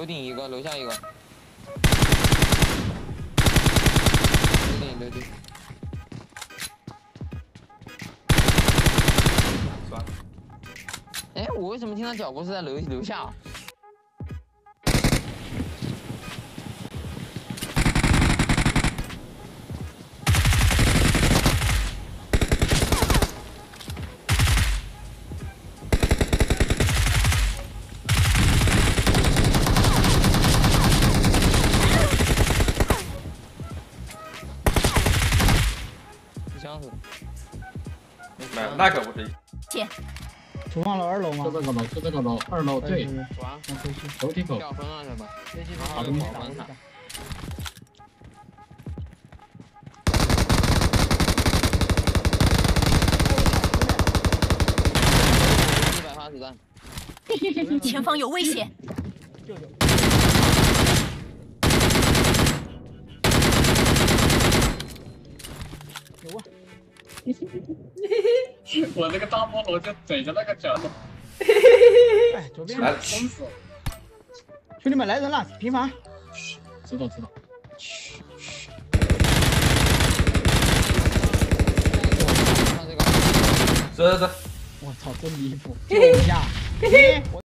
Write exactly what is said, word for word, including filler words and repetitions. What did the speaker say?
顶一个，楼下一个。楼顶楼顶。 算了。 哎，我为什么听到脚步是在楼楼下？ 箱子， 没有，那可不是。 切， 厨房楼二楼吗？ 就这个楼，就这个楼，二楼对， 完， 那回去。 楼梯口。 掉分了是吧？ 好的， 没没打没打。 一百发子弹。 前方有危险。 舅舅。 有啊！ 我这个大菠萝就怼着那个角度。 哎，左边来， 疯死！ 兄弟们来人了，平房。 知道知道。 这这。 我操，真离谱！救一下！